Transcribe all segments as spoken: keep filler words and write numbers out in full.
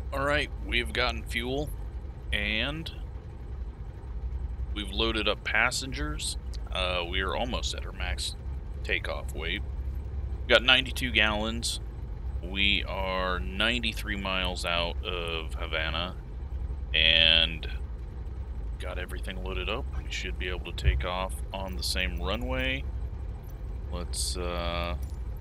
Alright, we've gotten fuel, and we've loaded up passengers. Uh, we are almost at our max takeoff weight. We've got ninety-two gallons. We are ninety-three miles out of Havana, and got everything loaded up. We should be able to take off on the same runway. Let's, uh...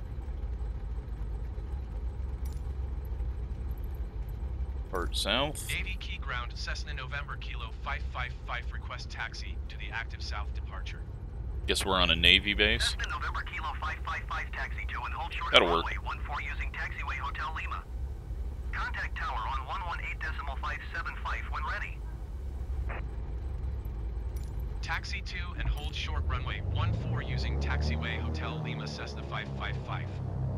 part south. Navy Key Ground, Cessna November Kilo five five five, request taxi to the active south departure. Guess we're on a Navy base. Cessna November Kilo five five five, taxi to and hold short That'll of work. runway one four using taxiway Hotel Lima. Contact tower on one one eight point five seven five when ready. Taxi to and hold short runway one four using taxiway Hotel Lima Cessna five five five.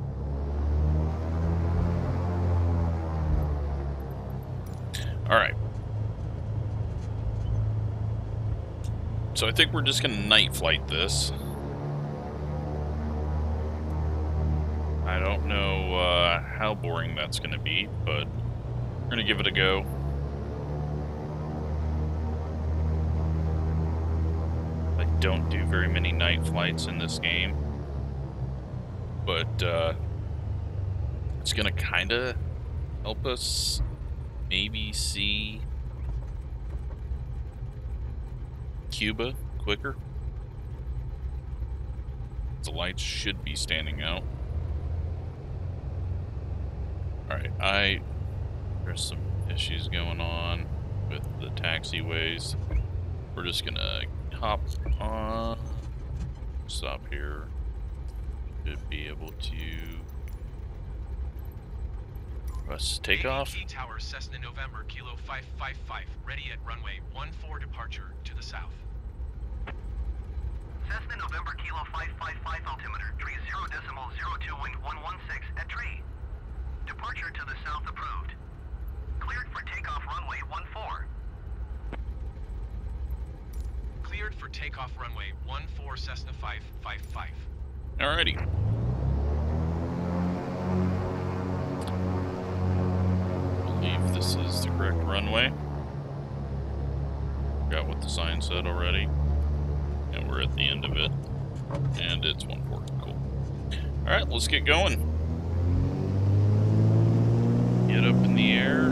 Alright. So I think we're just going to night flight this. I don't know uh, how boring that's going to be, but we're going to give it a go. I don't do very many night flights in this game, but uh, it's going to kind of help us maybe see Cuba quicker. The lights should be standing out. Alright, I... there's some issues going on with the taxiways. We're just gonna hop on, stop here. Should be able to press takeoff. Navy Key Tower, Cessna November Kilo five five five, ready at runway one four departure to the south. Cessna November Kilo five five five, altimeter tree zero decimal zero two wind one one six at tree. Departure to the south approved. Cleared for takeoff runway one four. Cleared for takeoff runway one four Cessna five five five. Alrighty. I believe this is the correct runway. Got what the sign said already. And we're at the end of it. And it's one four. Cool. Alright, let's get going. Get up in the air.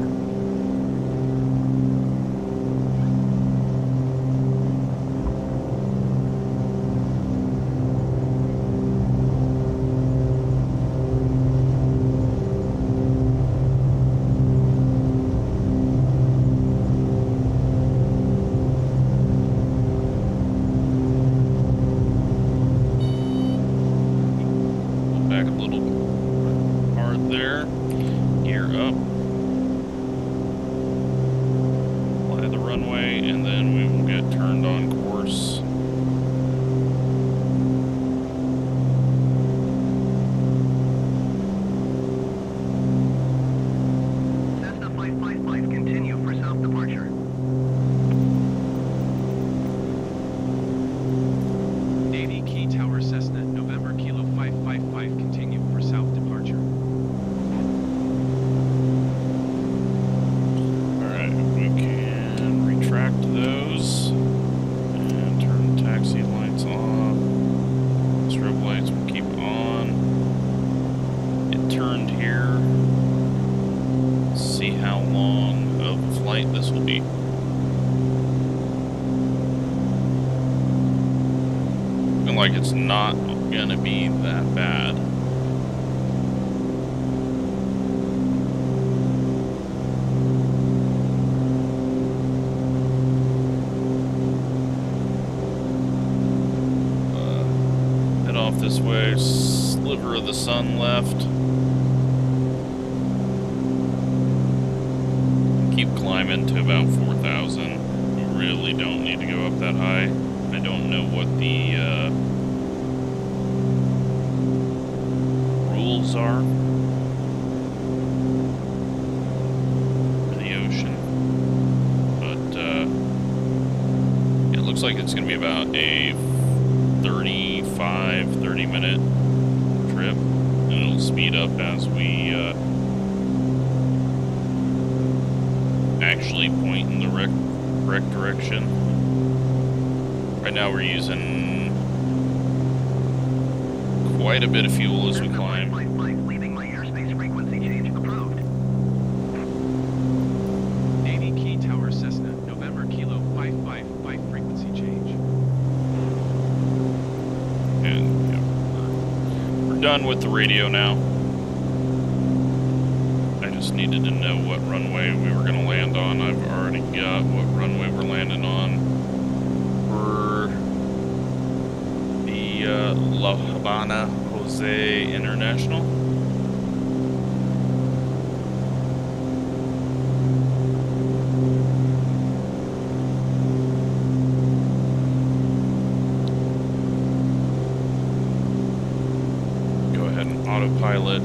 Back a little hard there. Gear up. Fly the runway, and then we will get turned on course. Cessna five five five, continue for south departure. Navy Key Tower, Cessna November Kilo five five five, continue for south departure. Alright, we can retract those and turn the taxi lights off. Strobe lights will keep on. It turned here. Let's see how long of a flight this will be. Looking like it's not gonna be that bad. Uh, head off this way, sliver of the sun left. Keep climbing to about four thousand. We really don't need to go up that high. I don't know what the uh, rules are for the ocean, but uh, it looks like it's going to be about a thirty-five, thirty minute trip, and it'll speed up as we uh, actually point in the rec correct direction. Right now we're using quite a bit of fuel as we climb. Leaving my airspace frequency change approved. Navy Key Tower Cessna, November Kilo five five five frequency change. And yep, we're, we're done with the radio now. I just needed to know what runway we were going to land on. I've already got what runway we're landing on for the uh, La Habana Jose International. Go ahead and autopilot.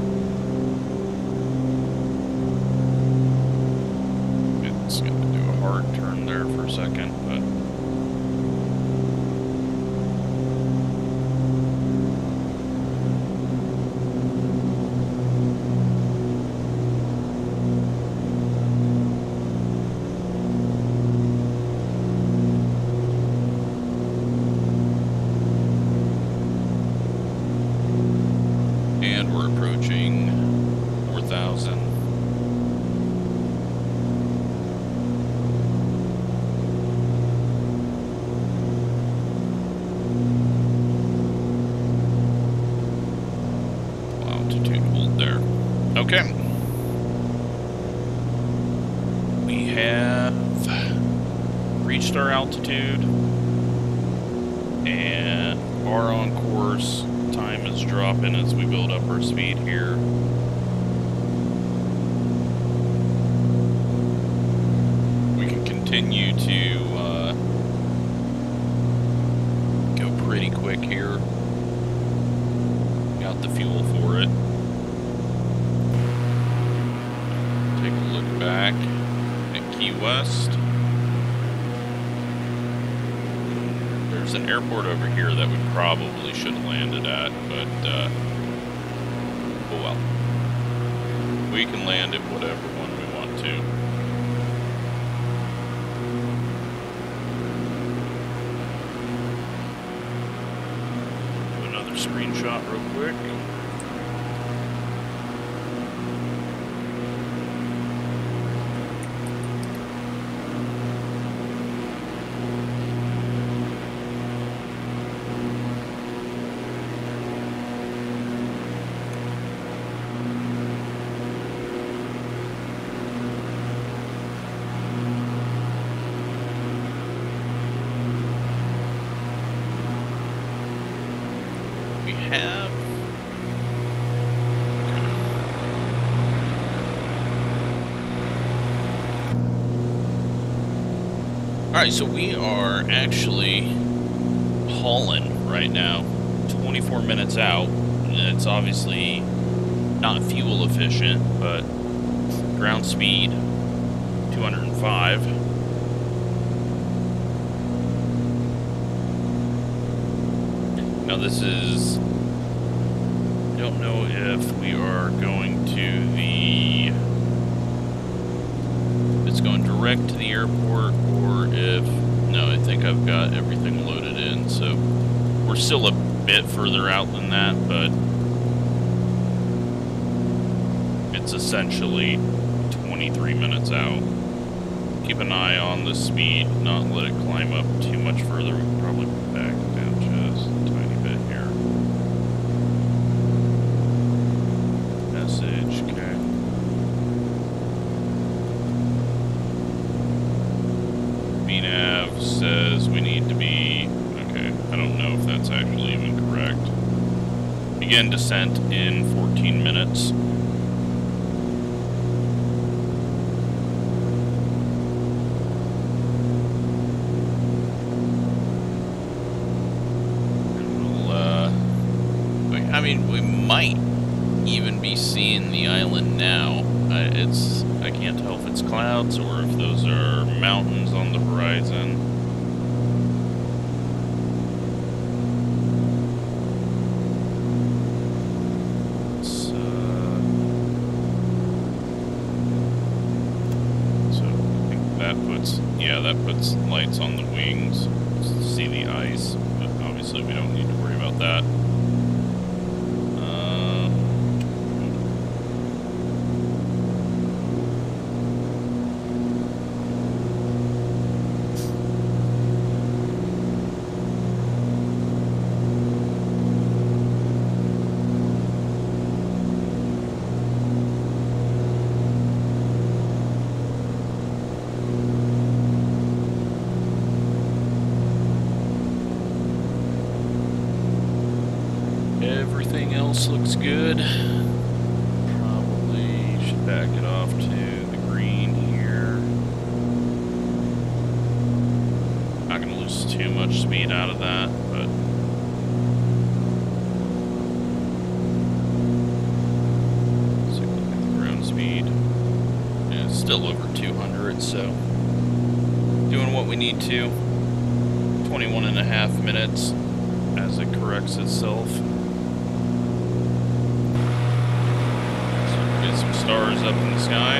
It's going to do a hard turn there for a second, but and we're approaching four thousand. Altitude hold there. Okay. We have reached our altitude and are on course. Time is dropping as we build up our speed here. We can continue to uh, go pretty quick here. Got the fuel for it. Take a look back at Key West. There's an airport over here that we probably should have landed at, but uh, oh well. We can land at whatever one we want to. Do another screenshot real quick. Have all right, so we are actually hauling right now, twenty-four minutes out, and it's obviously not fuel efficient, but ground speed two hundred five. Now this is, I don't know if we are going to the, it's going direct to the airport, or if, no, I think I've got everything loaded in, so we're still a bit further out than that, but it's essentially twenty-three minutes out. Keep an eye on the speed, not let it climb up too much further. We can probably back down just a tiny bit here. Message, okay. B NAV says we need to be, okay, I don't know if that's actually even correct. Begin descent in fourteen minutes. I mean, we might even be seeing the island now. Uh, it's, I can't tell if it's clouds or if those are mountains on the horizon. It's, uh, so I think lights. Yeah, that puts lights on the wings to see the ice, but obviously we don't need to worry about that. Uh, Everything else looks good. Probably should back it off to the green here. Not gonna lose too much speed out of that, but let's take a look at the ground speed. Yeah, it's still over two hundred, so doing what we need to. twenty-one and a half minutes as it corrects itself. Get some stars up in the sky.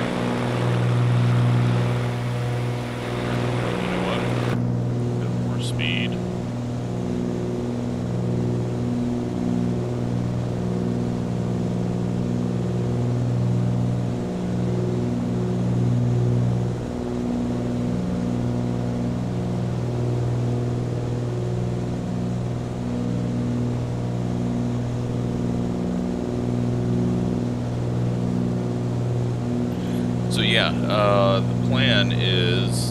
You know what? A bit more speed. So yeah, uh, the plan is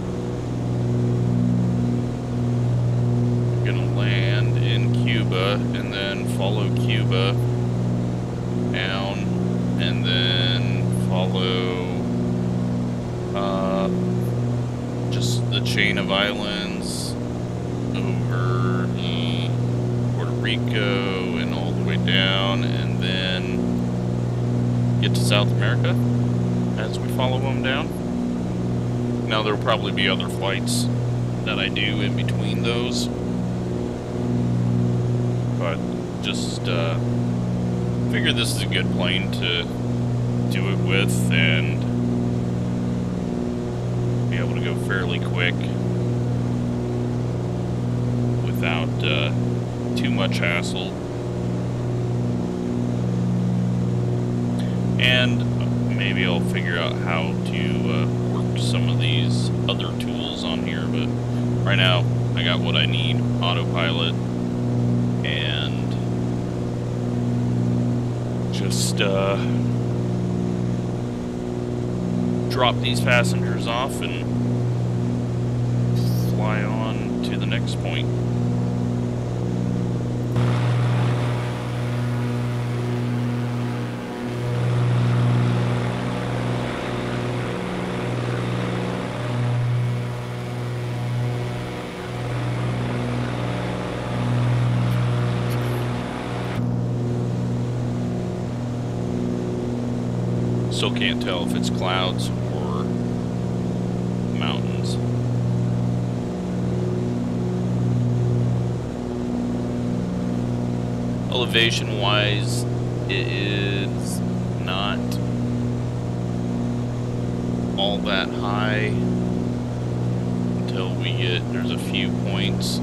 we're gonna land in Cuba and then follow Cuba down and then follow uh, just the chain of islands over uh, Puerto Rico and all the way down and then get to South America as we follow them down. Now there'll probably be other flights that I do in between those, but just uh, figure this is a good plane to do it with and be able to go fairly quick without uh, too much hassle. And maybe I'll figure out how to uh, work some of these other tools on here, but right now I got what I need, autopilot, and just uh, drop these passengers off and fly on to the next point. Still can't tell if it's clouds or mountains. Elevation wise, it is not all that high until we get, there's a few points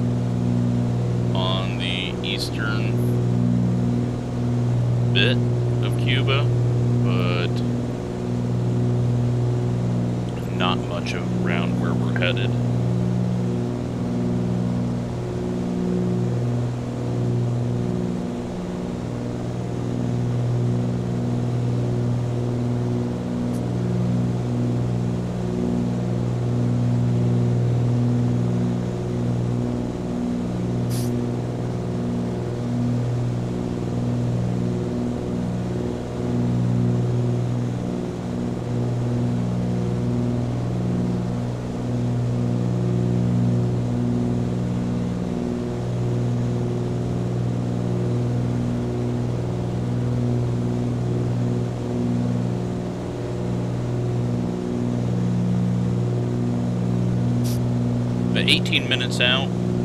on the eastern bit of Cuba, but not much of around where we're headed. eighteen minutes out.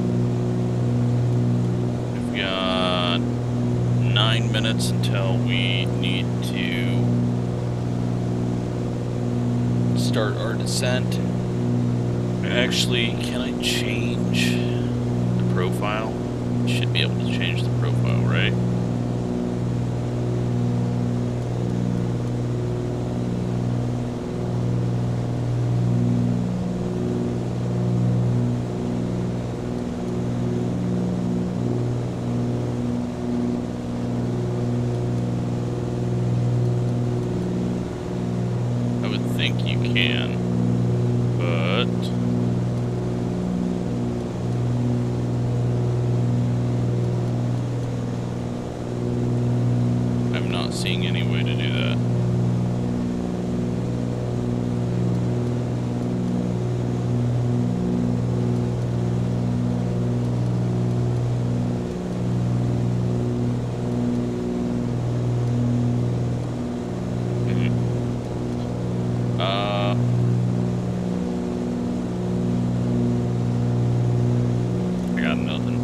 We've got nine minutes until we need to start our descent. Actually, can I change the profile? Should be able to change the profile, right? I would think you can, but I'm not seeing any way to do that. Hmm. Uh, I got nothing.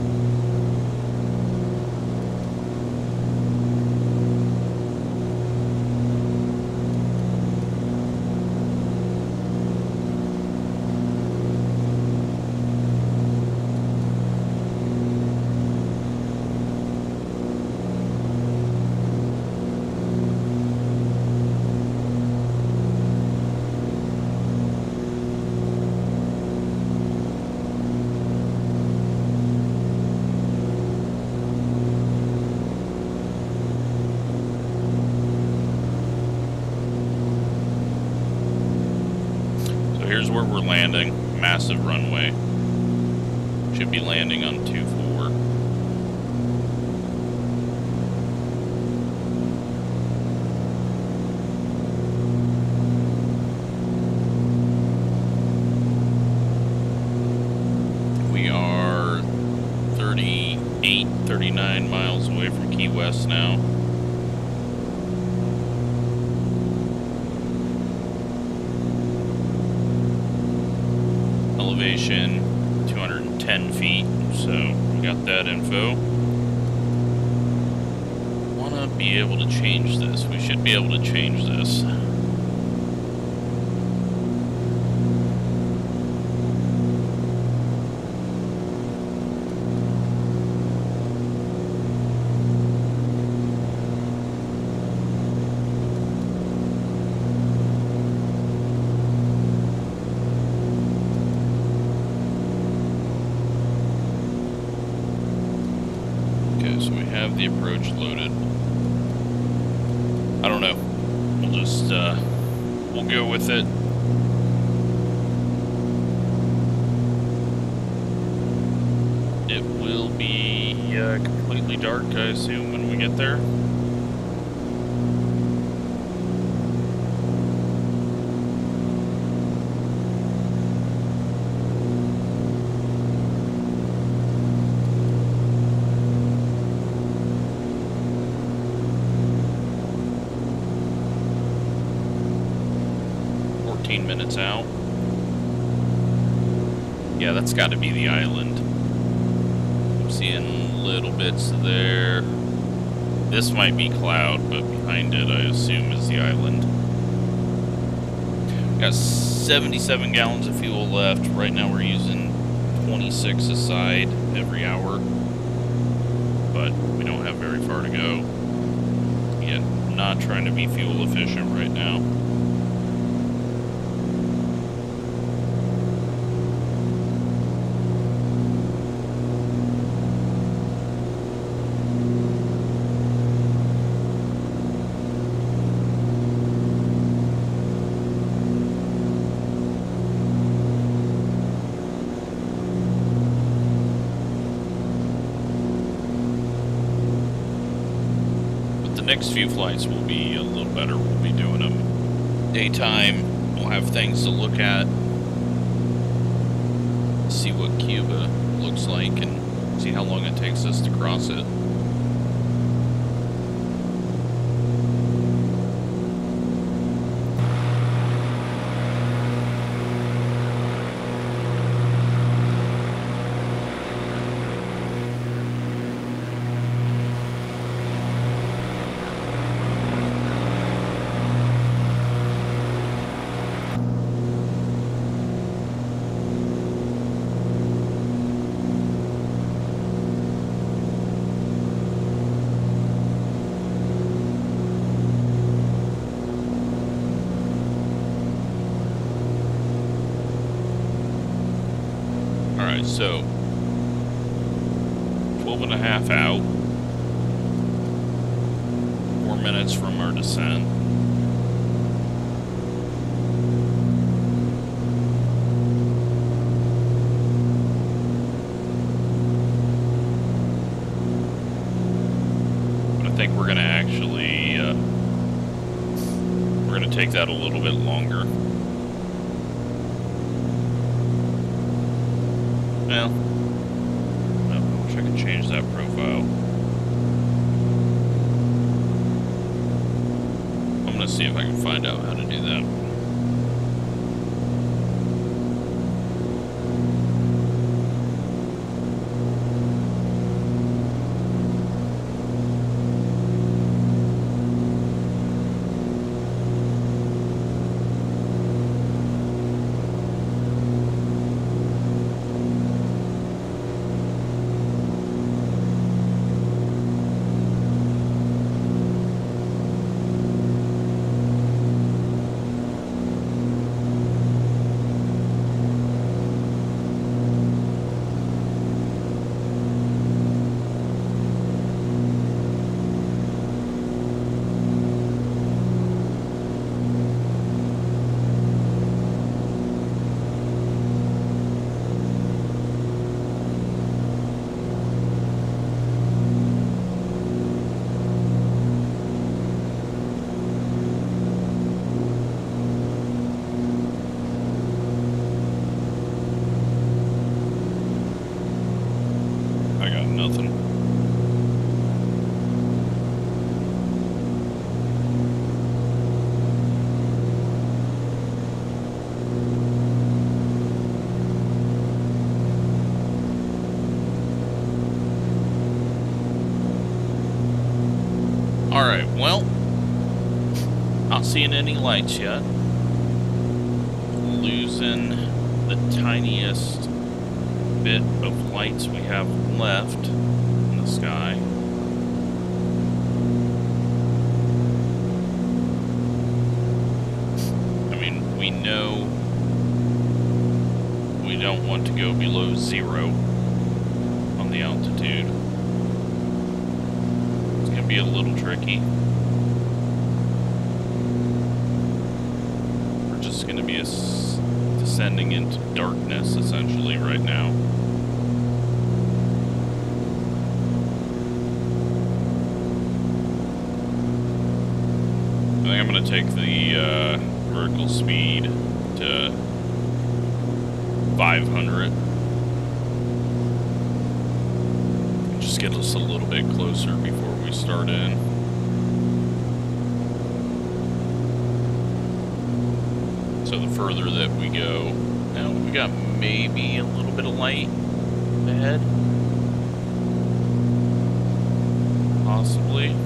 Here's where we're landing. Massive runway. Should be landing on two four. We are thirty-eight, thirty-nine miles away from Key West now. Elevation two hundred ten feet, so we got that info. Want to be able to change this. We should be able to change this. So we have the approach loaded. I don't know. We'll just, uh, we'll go with it. It will be uh, completely dark, I assume, when we get there. fourteen minutes out. Yeah, that's got to be the island. I'm seeing little bits there. This might be cloud, but behind it, I assume, is the island. Got seventy-seven gallons of fuel left. Right now we're using twenty-six aside every hour, but we don't have very far to go. Again, not trying to be fuel efficient right now. Next few flights will be a little better. We'll be doing them daytime. We'll have things to look at, see what Cuba looks like, and see how long it takes us to cross it. Alright, so twelve and a half out. Four minutes from our descent. But I think we're gonna actually uh, we're gonna take that a little bit longer. Well, I wish I could change that profile. I'm gonna see if I can find out how to do that. Alright, well, not seeing any lights yet. Losing the tiniest bit of lights we have left in the sky. I mean, we know we don't want to go below zero on the altitude. Be a little tricky. We're just going to be a s descending into darkness essentially right now. I think I'm going to take the uh, vertical speed to five hundred. Just get us a little bit closer before we start in. So the further that we go, now we got maybe a little bit of light ahead. Possibly.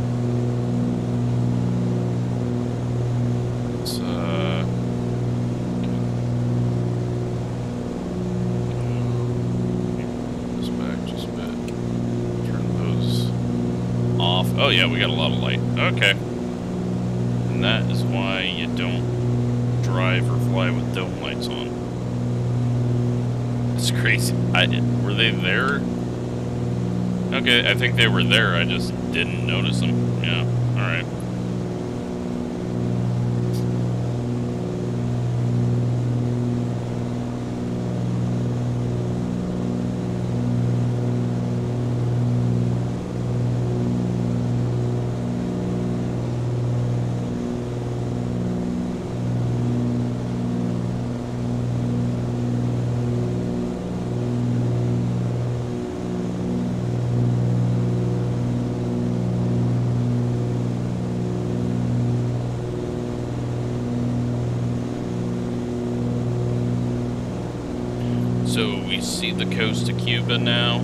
It's uh oh yeah, we got a lot of light. Okay. And that is why you don't drive or fly with dome lights on. It's crazy. I did. Were they there? Okay, I think they were there. I just didn't notice them. Yeah, alright. So we see the coast of Cuba now.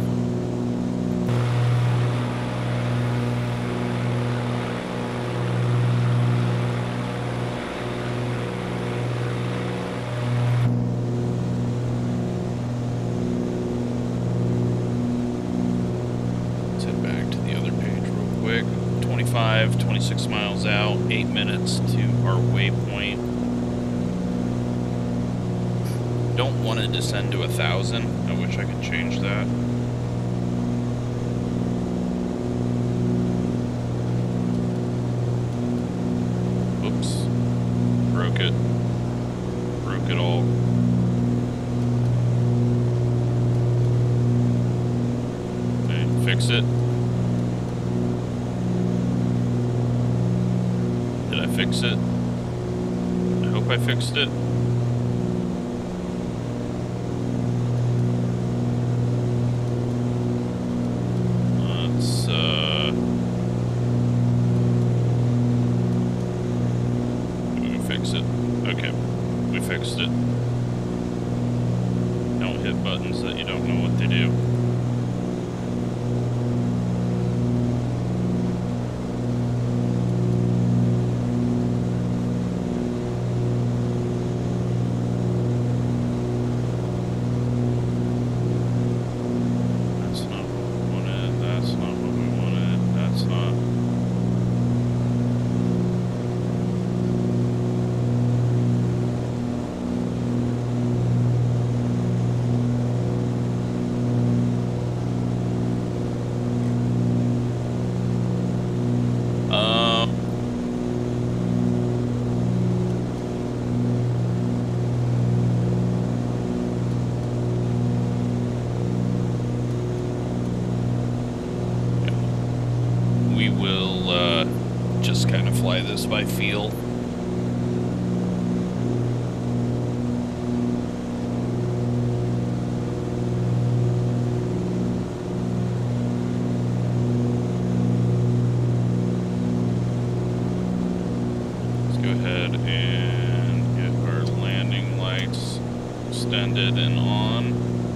Let's head back to the other page real quick. twenty-five, twenty-six miles out, eight minutes to our waypoint. don't want to descend to a thousand. I wish I could change that. Oops. Broke it. Broke it all. Okay, fix it. Did I fix it? I hope I fixed it. Let's, uh... we fix it. Okay, we fixed it. Don't hit buttons that you don't know what they do. That's not what we wanted. That's not what we wanted. That's not. Um. We will uh, just kind of fly this by feel. Let's go ahead and get our landing lights extended and on.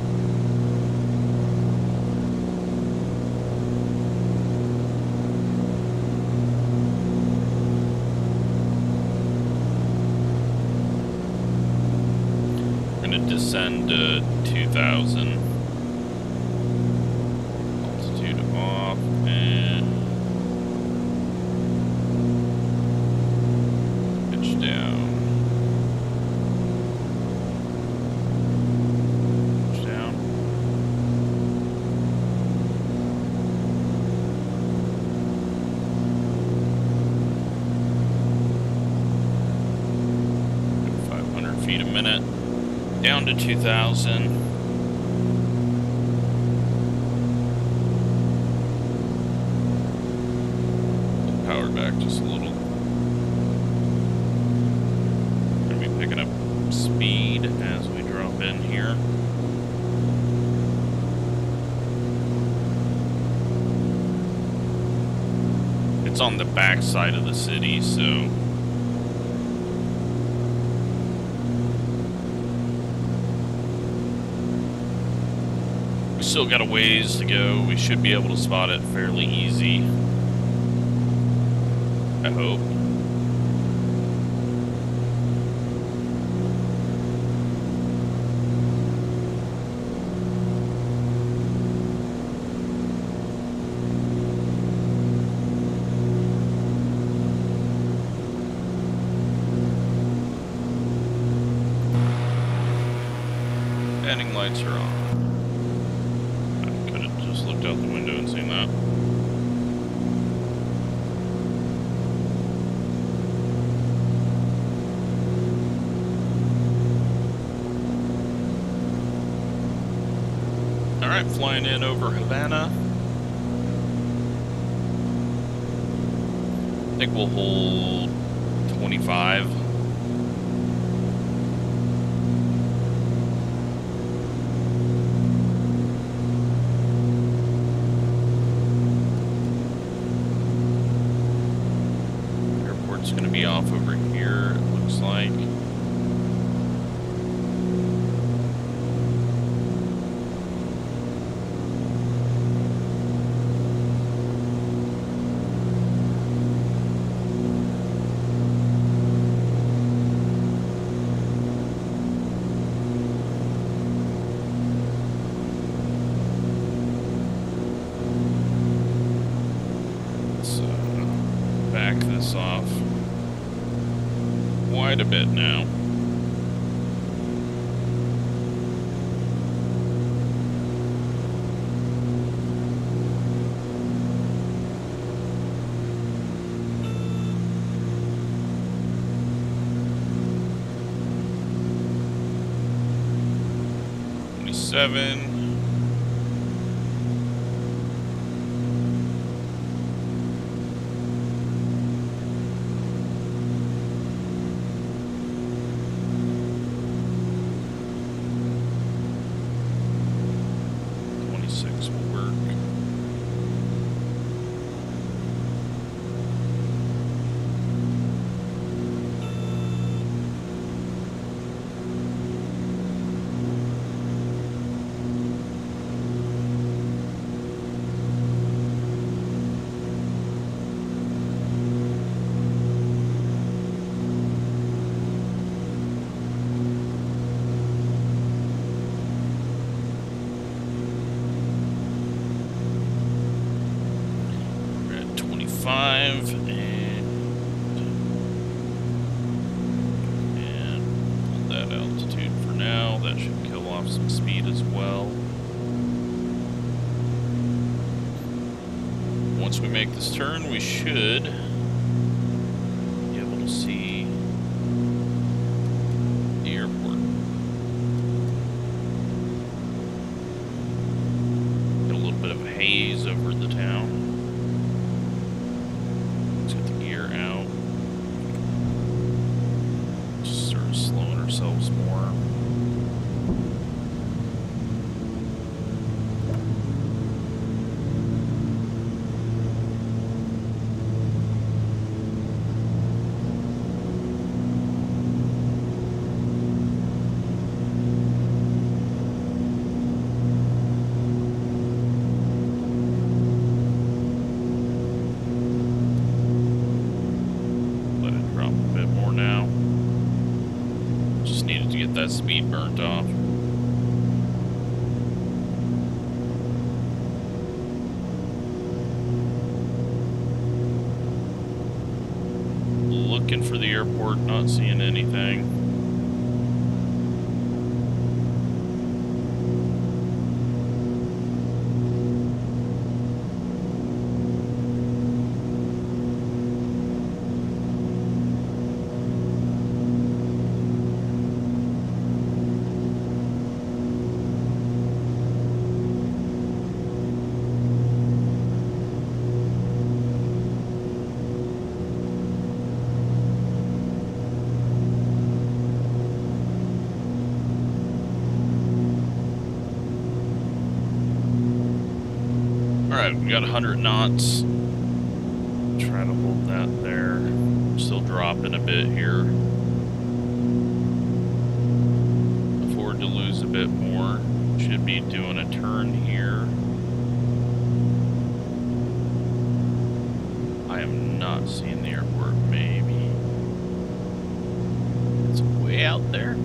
Descend to two thousand. Altitude off and pitch down. Pitch down. five hundred feet a minute. Down to two thousand. Power back just a little. Gonna be picking up speed as we drop in here. It's on the back side of the city, so still got a ways to go. We should be able to spot it fairly easy. I hope. Landing lights are on. Looked out the window and seen that. Alright, flying in over Havana. I think we'll hold twenty-five. It's going to be off over here, it looks like. Let's uh, back this off quite a bit now. twenty-seven. twenty-six will work. We're at twenty-five and and hold that altitude for now. That should kill off some speed as well. Once we make this turn, we should be able to see the airport. Get a little bit of a haze over the town. Let's get the gear out. Just sort of slowing ourselves more. Let it drop a bit more now. Just needed to get that speed burnt off. Looking for the airport, not seeing anything. Alright, we got one hundred knots. Try to hold that there. Still dropping a bit here. Afford to lose a bit more. Should be doing a turn here. I am not seeing the airport, maybe. It's way out there.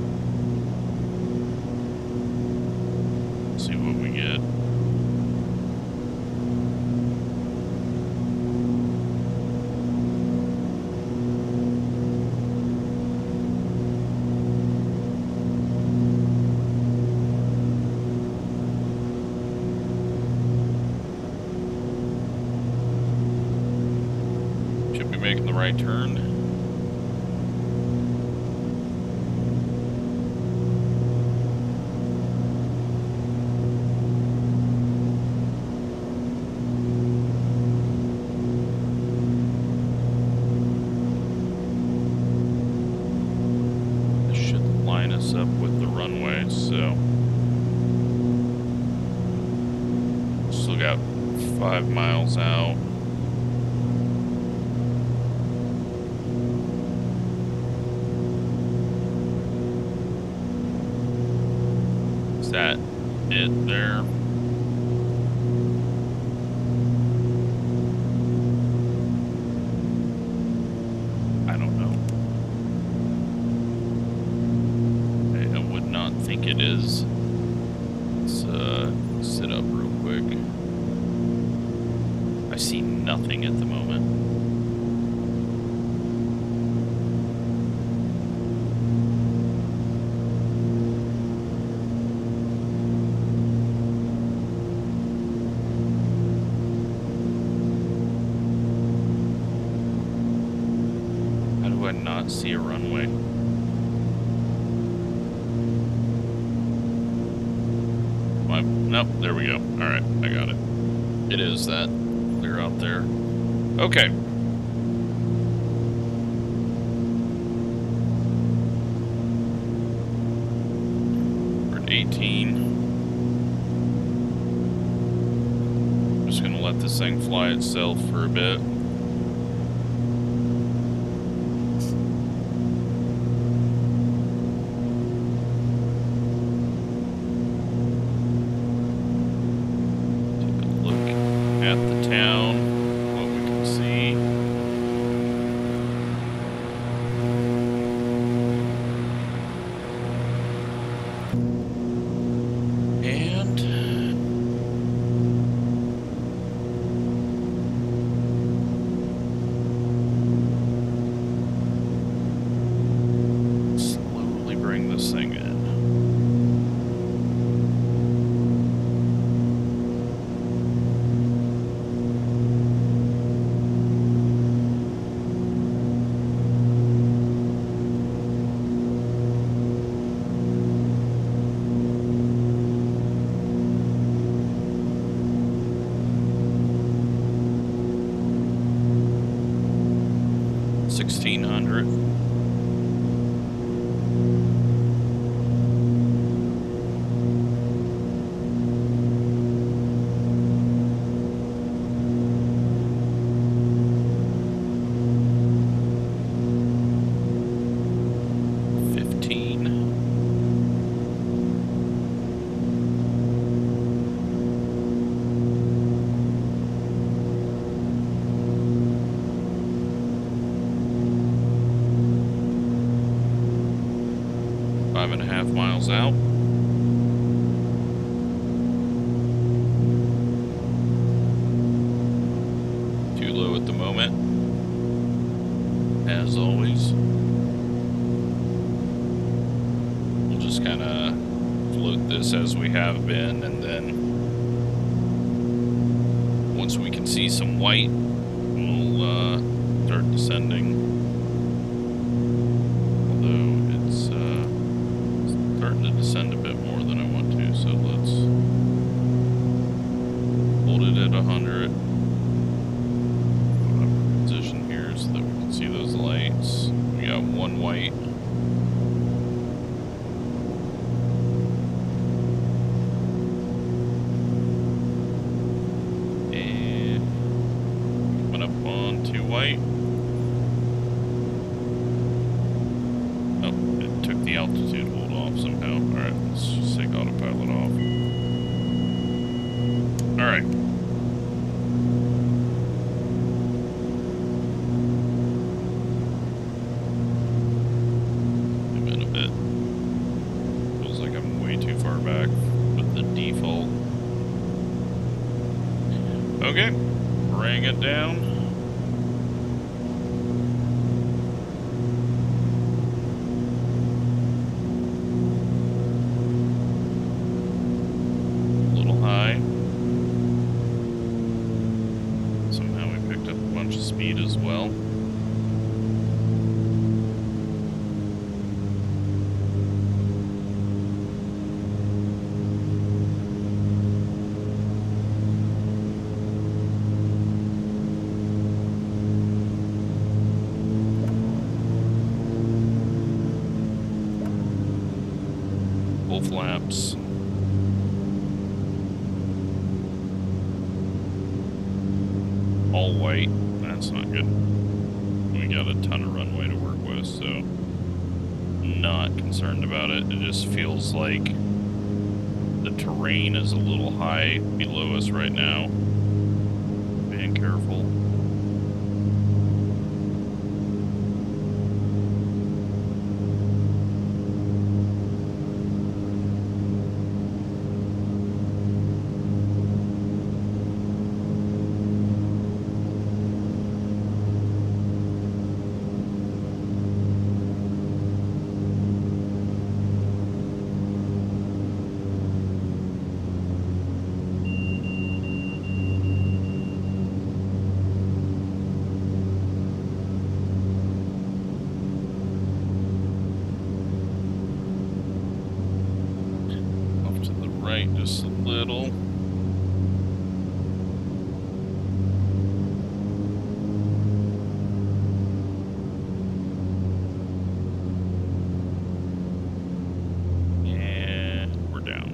Let's see what we get. Making the right turn. This should line us up with the runway, so still got five miles out. Is that it there? I don't know. I, I would not think it is. Let's uh, sit up real quick. I see nothing at the moment. Not see a runway. My, nope, there we go. Alright, I got it. It is that. They're out there. Okay. We're at eighteen. Just gonna let this thing fly itself for a bit. sixteen hundred. Five and a half miles out. Too low at the moment, as always. We'll just kind of float this as we have been, and then once we can see some white, we'll uh, start descending. To descend a bit more than I want to, so let's hold it at one hundred. Position here so that we can see those lights. We got one white. And coming up on two white. Oh, it took the altitude hold off somehow. Alright, let's just take autopilot off. Alright. Zoom in a bit. Feels like I'm way too far back with the default. Okay, bring it down. Speed as well. Full flaps. All white. That's not good. We got a ton of runway to work with, so not concerned about it. It just feels like the terrain is a little high below us right now. Being careful. right just a little. And we're down.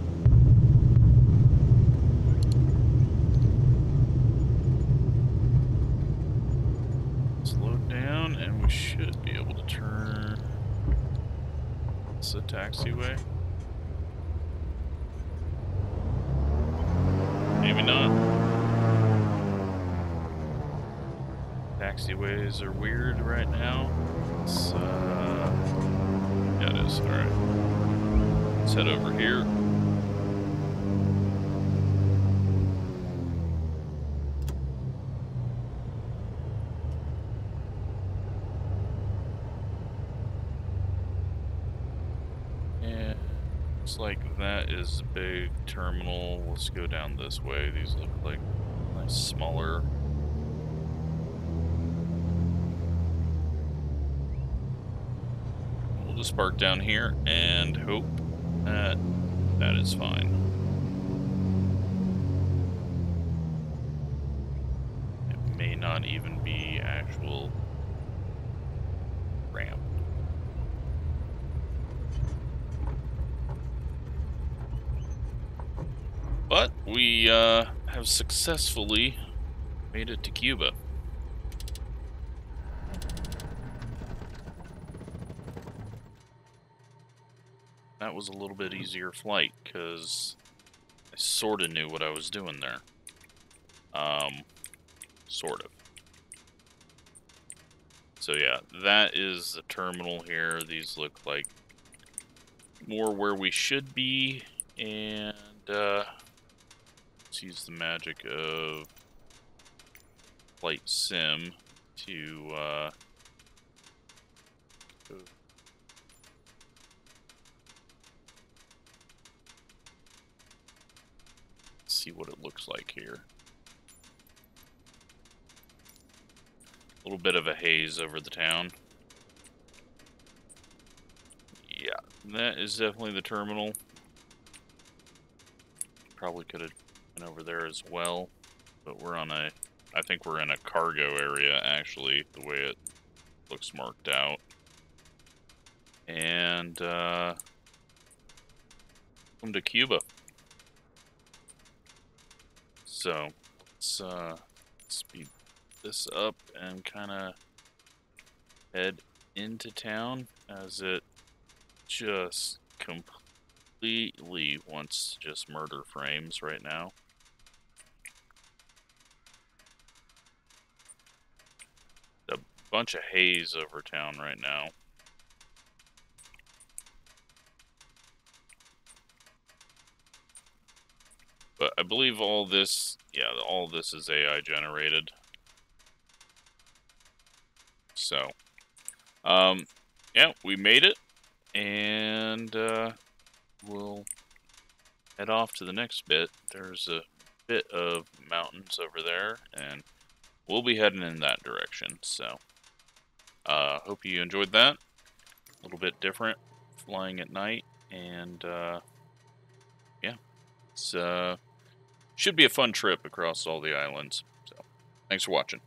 Slow down, and we should be able to turn. It's a taxiway. Maybe not. Taxiways are weird right now. It's, uh, yeah, it is. All right. Let's head over here. And looks like that is a big terminal. Let's go down this way. These look like nice smaller. We'll just park down here and hope that that is fine. It may not even be actual ramp. But we uh, have successfully made it to Cuba. That was a little bit easier flight because I sort of knew what I was doing there. Um, sort of. So yeah, that is the terminal here. These look like more where we should be, and uh, let's use the magic of Flight Sim to uh, see what it looks like here. A little bit of a haze over the town. Yeah, that is definitely the terminal. Probably could have been over there as well, but we're on a, I think we're in a cargo area actually, the way it looks marked out. And uh, welcome to Cuba. So let's uh, speed this up and kind of head into town as it just completely wants to just murder frames right now. A bunch of haze over town right now. But I believe all this, yeah, all this is A I generated. So, um, yeah, we made it, and uh, we'll head off to the next bit. There's a bit of mountains over there, and we'll be heading in that direction. So, uh, hope you enjoyed that. A little bit different, flying at night, and uh, yeah, it's uh, should be a fun trip across all the islands. So, thanks for watching.